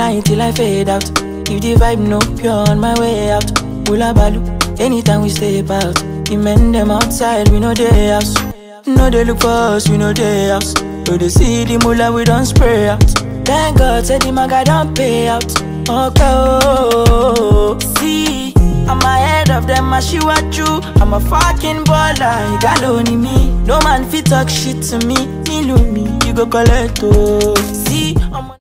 night till I fade out. If the vibe no pure on my way out. Hula balu, anytime we step out. The men them outside, we know they house. No they look for us, we know they house. No they see the mullah, we don't spray out. Thank God, said the maga don't pay out. Okay, oh. See, I'm ahead of them, I shoot at you. I'm a fucking baller, you got only me. No man fit talk shit to me. Me, you go collect, oh. See, I'm